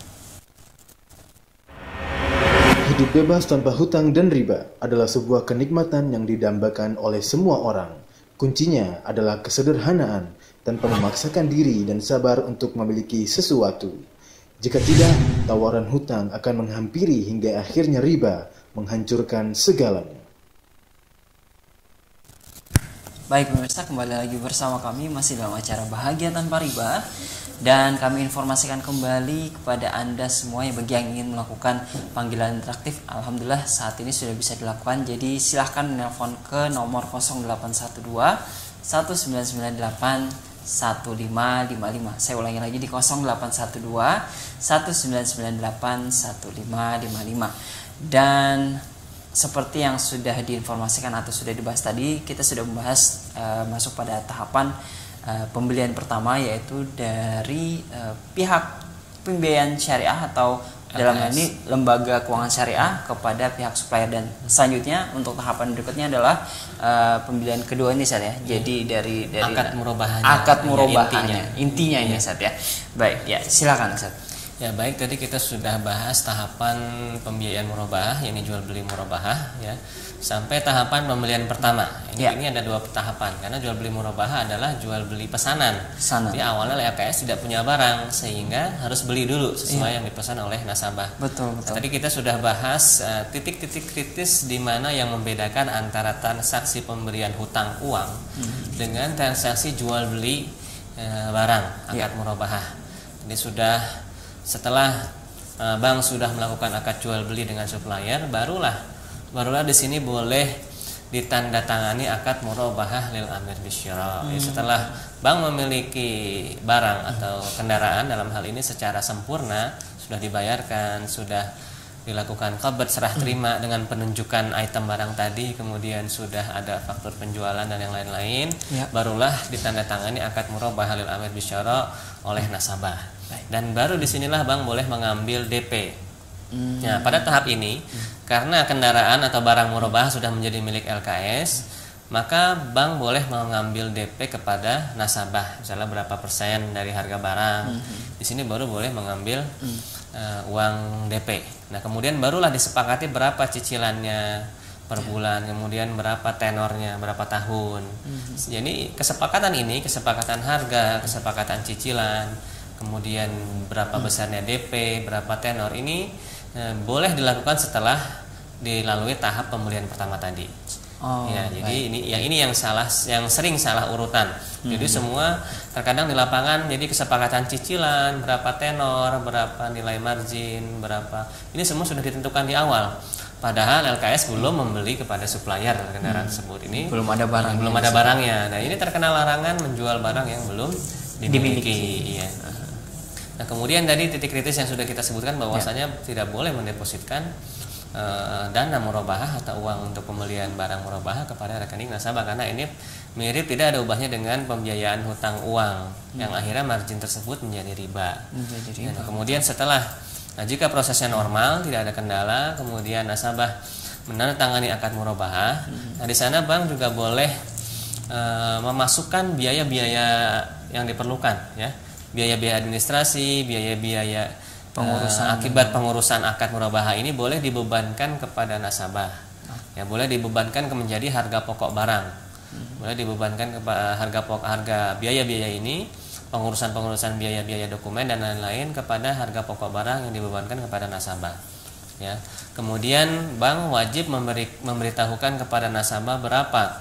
Hidup bebas tanpa hutang dan riba adalah sebuah kenikmatan yang didambakan oleh semua orang. Kuncinya adalah kesederhanaan tanpa memaksakan diri dan sabar untuk memiliki sesuatu. Jika tidak, tawaran hutang akan menghampiri hingga akhirnya riba menghancurkan segalanya. Baik pemirsa, kembali lagi bersama kami masih dalam acara Bahagia Tanpa Riba. Dan kami informasikan kembali kepada Anda semua yang bagi yang ingin melakukan panggilan interaktif, alhamdulillah saat ini sudah bisa dilakukan. Jadi silahkan menelpon ke nomor nol delapan satu dua satu sembilan sembilan delapan satu lima lima lima. Saya ulangi lagi di nol delapan satu dua satu sembilan sembilan delapan satu lima lima lima. Dan seperti yang sudah diinformasikan atau sudah dibahas tadi, kita sudah membahas uh, masuk pada tahapan uh, pembelian pertama, yaitu dari uh, pihak pembiayaan syariah atau dalam hal ini lembaga keuangan syariah kepada pihak supplier. Dan selanjutnya untuk tahapan berikutnya adalah uh, pembelian kedua ini Ustaz ya. Jadi dari dari akad murabahanya. Akad murabahanya. Intinya, intinya ini Ustaz ya. Baik, ya silakan Ustaz. Ya baik, tadi kita sudah bahas tahapan pembiayaan murabahah, yakni jual beli murabahah ya, sampai tahapan pembelian pertama. Ini, ya. ini ada dua tahapan, karena jual beli murabahah adalah jual beli pesanan. Pesanan. Jadi awalnya L K S tidak punya barang sehingga harus beli dulu sesuai ya. yang dipesan oleh nasabah. Betul betul. Nah, tadi kita sudah bahas uh, titik-titik kritis di mana yang membedakan antara transaksi pemberian hutang uang hmm. dengan transaksi jual beli uh, barang akad ya. murabahah. Ini sudah setelah uh, bank sudah melakukan akad jual beli dengan supplier, barulah barulah di sini boleh ditandatangani akad murabahah lil amir bisyara. Hmm. Setelah bank memiliki barang atau kendaraan dalam hal ini secara sempurna, sudah dibayarkan, sudah dilakukan qabd serah terima dengan penunjukan item barang tadi, kemudian sudah ada faktur penjualan dan yang lain-lain, ya. barulah ditandatangani akad murabahah lil amir bisyara oleh nasabah. Dan baru disinilah bank boleh mengambil D P. Hmm. Nah, pada tahap ini, hmm. karena kendaraan atau barang murabahah sudah menjadi milik L K S, maka bank boleh mengambil D P kepada nasabah, misalnya berapa persen dari harga barang. Hmm. Di sini baru boleh mengambil hmm. uh, uang D P. Nah, kemudian barulah disepakati berapa cicilannya per bulan, kemudian berapa tenornya, berapa tahun. Hmm. Jadi kesepakatan ini, kesepakatan harga, kesepakatan cicilan, kemudian berapa besarnya D P, berapa tenor, ini e, boleh dilakukan setelah dilalui tahap pembelian pertama tadi. Oh, ya, baik. Jadi ini yang ini yang salah, yang sering salah urutan. Hmm. Jadi semua terkadang di lapangan jadi kesepakatan cicilan, berapa tenor, berapa nilai margin, berapa, ini semua sudah ditentukan di awal. Padahal L K S belum membeli kepada supplier kendaraan hmm. tersebut. Ini belum ada barang, belum ada barangnya. Nah, ini terkena larangan menjual barang yang belum dimiliki. dimiliki. Ya. Nah, kemudian tadi titik kritis yang sudah kita sebutkan bahwasanya ya. tidak boleh mendepositkan uh, dana murabahah atau uang untuk pembelian barang murabahah kepada rekening nasabah, karena ini mirip tidak ada ubahnya dengan pembiayaan hutang uang hmm. yang akhirnya margin tersebut menjadi riba. Menjadi riba. Nah, kemudian setelah nah, jika prosesnya normal, tidak ada kendala, kemudian nasabah menandatangani akad murabahah, hmm. nah di sana bank juga boleh uh, memasukkan biaya-biaya yang diperlukan ya. Biaya-biaya administrasi, biaya-biaya pengurusan uh, akibat pengurusan akad murabahah ini boleh dibebankan kepada nasabah. Ya, boleh dibebankan ke menjadi harga pokok barang. Hmm. Boleh dibebankan ke harga pokok harga biaya-biaya ini, pengurusan-pengurusan biaya-biaya dokumen dan lain-lain kepada harga pokok barang yang dibebankan kepada nasabah. Ya. Kemudian bank wajib memberi memberitahukan kepada nasabah berapa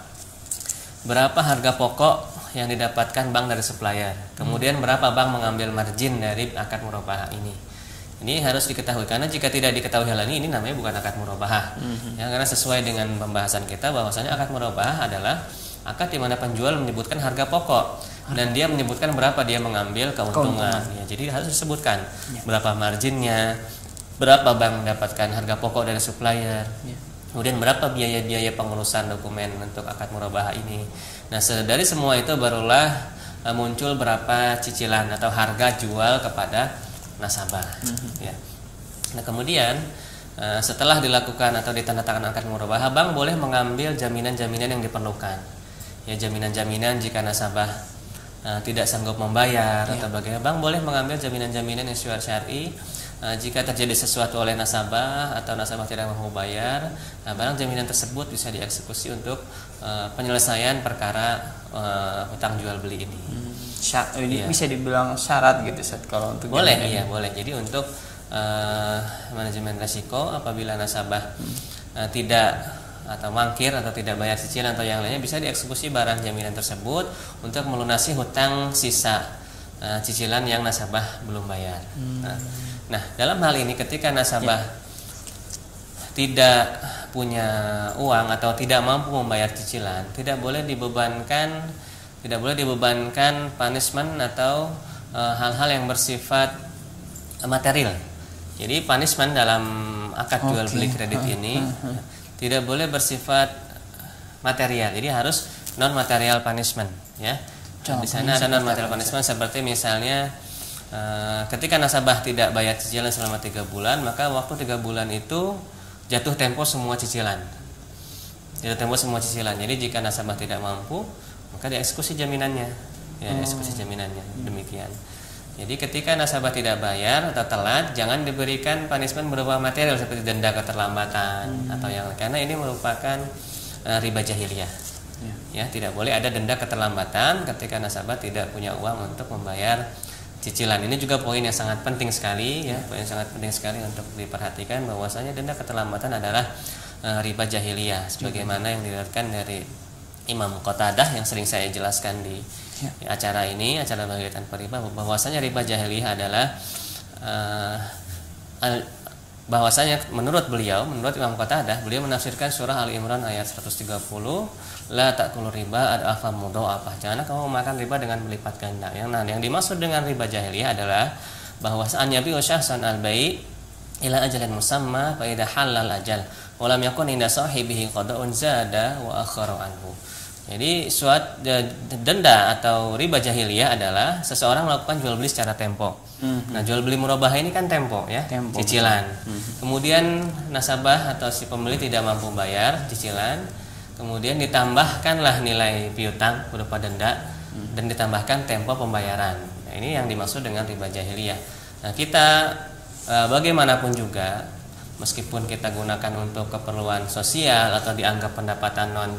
berapa harga pokok yang didapatkan bank dari supplier. Kemudian hmm. berapa bank mengambil margin dari akad murabahah ini. Ini harus diketahui, karena jika tidak diketahui hal ini, ini namanya bukan akad murabahah. Hmm. Ya, karena sesuai dengan pembahasan kita bahwasanya akad murabahah adalah akad di mana penjual menyebutkan harga pokok dan dia menyebutkan berapa dia mengambil keuntungan. Ya, jadi harus disebutkan ya. berapa marginnya, berapa bank mendapatkan harga pokok dari supplier. Ya. Kemudian berapa biaya-biaya pengurusan dokumen untuk akad murabahah ini. Nah, dari semua itu barulah uh, muncul berapa cicilan atau harga jual kepada nasabah. Mm-hmm. Ya. Nah, kemudian uh, setelah dilakukan atau ditandatangani akad murabahah, bank boleh mengambil jaminan-jaminan yang diperlukan. Ya, jaminan-jaminan jika nasabah uh, tidak sanggup membayar yeah. atau bagaimana, bank boleh mengambil jaminan-jaminan yang syar'i uh, jika terjadi sesuatu oleh nasabah atau nasabah tidak mau bayar, nah barang jaminan tersebut bisa dieksekusi untuk uh, penyelesaian perkara uh, hutang jual beli ini. Hmm, syarat, ini Iya. bisa dibilang syarat gitu Ustaz kalau untuk Boleh, jaminan. iya boleh. Jadi untuk uh, manajemen resiko apabila nasabah hmm. uh, tidak atau mangkir atau tidak bayar cicilan atau yang lainnya, bisa dieksekusi barang jaminan tersebut untuk melunasi hutang sisa uh, cicilan yang nasabah belum bayar. Hmm. Nah, nah, dalam hal ini ketika nasabah ya. tidak punya uang atau tidak mampu membayar cicilan, tidak boleh dibebankan tidak boleh dibebankan punishment atau uh, hal-hal yang bersifat uh, material. Jadi punishment dalam akad jual beli okay. kredit uh, ini uh, uh. tidak boleh bersifat material, jadi harus non material punishment, ya. Di sana ada non material punishment seperti misalnya uh, ketika nasabah tidak bayar cicilan selama tiga bulan, maka waktu tiga bulan itu jatuh tempo semua cicilan, jatuh tempo semua cicilan. Jadi jika nasabah tidak mampu, maka dieksekusi jaminannya, ya dieksekusi jaminannya, demikian. Jadi ketika nasabah tidak bayar atau telat, jangan diberikan punishment berupa material seperti denda keterlambatan hmm. atau yang karena ini merupakan uh, riba jahiliyah. Ya. ya, tidak boleh ada denda keterlambatan ketika nasabah tidak punya uang untuk membayar cicilan. Ini juga poin yang sangat penting sekali, ya, ya. poin yang sangat penting sekali untuk diperhatikan bahwasanya denda keterlambatan adalah uh, riba jahiliyah, sebagaimana yang diriwayatkan dari Imam Qatadah yang sering saya jelaskan di ya. acara ini, acara Bagian Periba, bahwasanya riba jahiliyah adalah uh, al, bahwasanya menurut beliau, menurut Imam Qatadah, beliau menafsirkan surah Ali Imran ayat seratus tiga puluh, la ta'kulu riba ad'afa mudha'afah. Janganlah kamu makan riba dengan berlipat ganda. Yang nah, yang dimaksud dengan riba jahiliyah adalah bahwasanya yabi'u syahsan al-bai' ila ajalin musamma fa idza halal ajal wa lam yakun inda sahibihi qada'un zada wa akhara anhu. Jadi suat denda atau riba jahiliyah adalah seseorang melakukan jual beli secara tempo. Mm-hmm. Nah, jual beli murabah ini kan tempo, ya, tempo. Cicilan. Mm-hmm. Kemudian nasabah atau si pembeli tidak mampu bayar cicilan, kemudian ditambahkanlah nilai piutang berupa denda mm-hmm. dan ditambahkan tempo pembayaran. Nah, ini yang dimaksud dengan riba jahiliyah. Nah, kita e, bagaimanapun juga, meskipun kita gunakan untuk keperluan sosial atau dianggap pendapatan non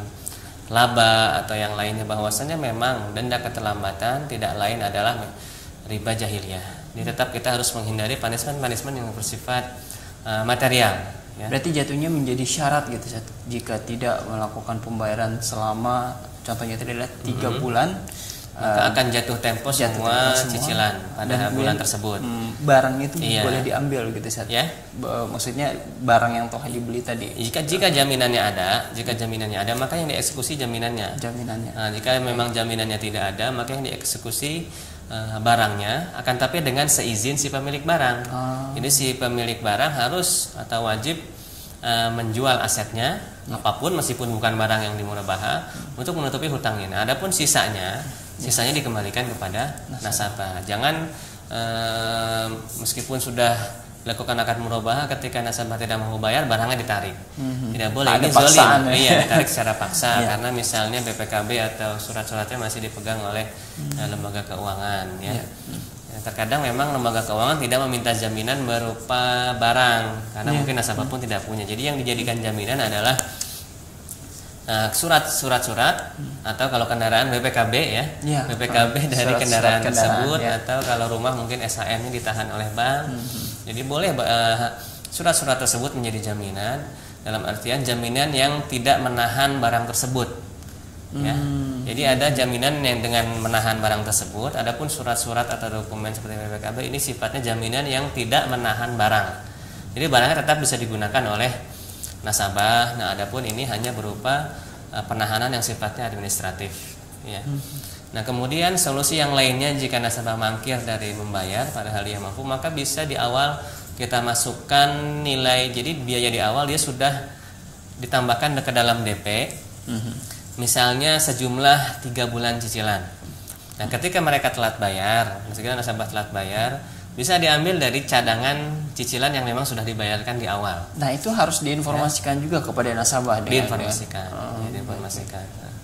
laba atau yang lainnya, bahwasanya memang denda keterlambatan tidak lain adalah riba jahiliyah. Jadi tetap kita harus menghindari punishment-punishment yang bersifat uh, material, ya. Berarti jatuhnya menjadi syarat gitu, jika tidak melakukan pembayaran selama contohnya tadi adalah tiga mm-hmm. bulan, maka uh, akan jatuh tempo jatuh semua, tempo semua cicilan pada dan bulan tersebut. Hmm, barang itu iya. boleh diambil gitu, Sat. Ya. Maksudnya barang yang telah dibeli tadi. Jika jika jaminannya ada, jika jaminannya ada, maka yang dieksekusi jaminannya. Jaminannya. Nah, jika memang jaminannya tidak ada, maka yang dieksekusi uh, barangnya, akan tapi dengan seizin si pemilik barang. Oh. Jadi si pemilik barang harus atau wajib uh, menjual asetnya, ya. apapun meskipun bukan barang yang dimurabaha, hmm. untuk menutupi hutangnya. Nah, adapun sisanya sisanya dikembalikan kepada nasabah. Jangan eh, meskipun sudah dilakukan akad murabahah, ketika nasabah tidak mau bayar, barangnya ditarik. Mm-hmm. Tidak boleh. Ini zalim. Iya, ditarik secara paksa yeah. karena misalnya B P K B atau surat-suratnya masih dipegang oleh mm-hmm. eh, lembaga keuangan, ya. Yeah. Terkadang memang lembaga keuangan tidak meminta jaminan berupa barang karena yeah. mungkin nasabah pun tidak punya. Jadi yang dijadikan jaminan adalah Nah, surat surat-surat hmm. atau kalau kendaraan B P K B, ya, ya B P K B dari surat, kendaraan, surat kendaraan tersebut, ya. Atau kalau rumah mungkin S H M-nya ditahan oleh bank. Hmm. Jadi boleh uh, surat-surat tersebut menjadi jaminan, dalam artian jaminan yang tidak menahan barang tersebut. Ya. Hmm. Jadi ada jaminan yang dengan menahan barang tersebut. Adapun surat-surat atau dokumen seperti B P K B ini sifatnya jaminan yang tidak menahan barang. Jadi barangnya tetap bisa digunakan oleh nasabah. Nah, adapun ini hanya berupa uh, penahanan yang sifatnya administratif, ya. Hmm. Nah, kemudian solusi yang lainnya jika nasabah mangkir dari membayar padahal dia mampu, maka bisa di awal kita masukkan nilai, jadi biaya di awal dia sudah ditambahkan ke dalam D P, hmm. misalnya sejumlah tiga bulan cicilan. Nah, ketika mereka telat bayar, misalnya nasabah telat bayar, bisa diambil dari cadangan cicilan yang memang sudah dibayarkan di awal. Nah, itu harus diinformasikan ya. juga kepada nasabah. Diinformasikan, oh, ya, diinformasikan. Nah,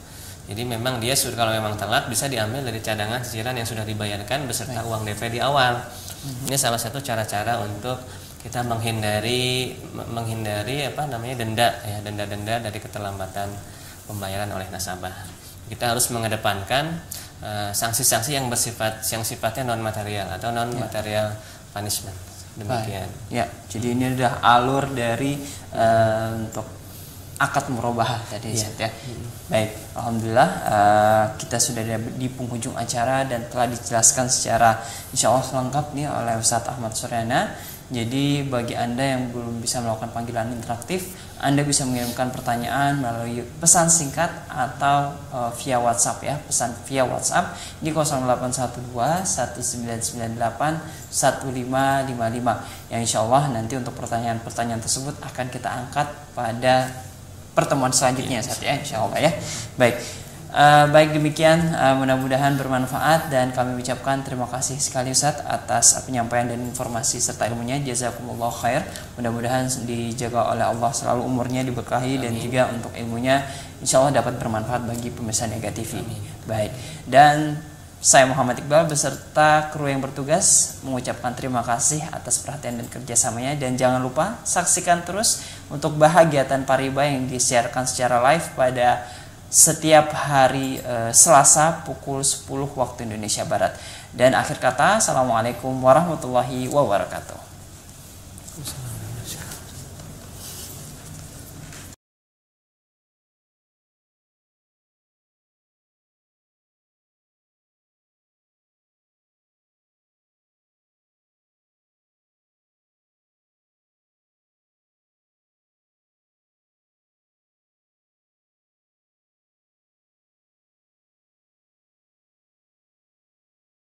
Jadi memang dia sudah, kalau memang telat bisa diambil dari cadangan cicilan yang sudah dibayarkan beserta uang D P di awal. Ini salah satu cara-cara untuk kita menghindari menghindari apa namanya denda ya, denda-denda dari keterlambatan pembayaran oleh nasabah. Kita harus mengedepankan uh, sanksi-sanksi yang bersifat yang sifatnya non material atau non material punishment. Demikian. Ya, jadi ini adalah alur dari uh, untuk akad murabahah tadi ya. ya. Baik, alhamdulillah uh, kita sudah di penghujung acara dan telah dijelaskan secara insya Allah lengkap nih oleh Ustadz Ahmad Suryana. Jadi bagi Anda yang belum bisa melakukan panggilan interaktif, Anda bisa mengirimkan pertanyaan melalui pesan singkat atau uh, via WhatsApp ya, pesan via WhatsApp di nol delapan satu dua satu sembilan sembilan delapan satu lima lima lima. Yang insya Allah nanti untuk pertanyaan-pertanyaan tersebut akan kita angkat pada pertemuan selanjutnya saat ya, insya Allah ya. Baik, uh, baik demikian, uh, mudah-mudahan bermanfaat dan kami ucapkan terima kasih sekali Ustadz atas penyampaian dan informasi serta ilmunya. Jazakumullah khair. Mudah-mudahan dijaga oleh Allah selalu umurnya diberkahi dan juga untuk ilmunya insya Allah dapat bermanfaat bagi pemirsa Niaga T V. Baik, dan saya Muhammad Iqbal beserta kru yang bertugas mengucapkan terima kasih atas perhatian dan kerjasamanya, dan jangan lupa saksikan terus untuk bahagia tanpa riba yang disiarkan secara live pada setiap hari e, Selasa pukul sepuluh waktu Indonesia Barat. Dan akhir kata, assalamualaikum warahmatullahi wabarakatuh.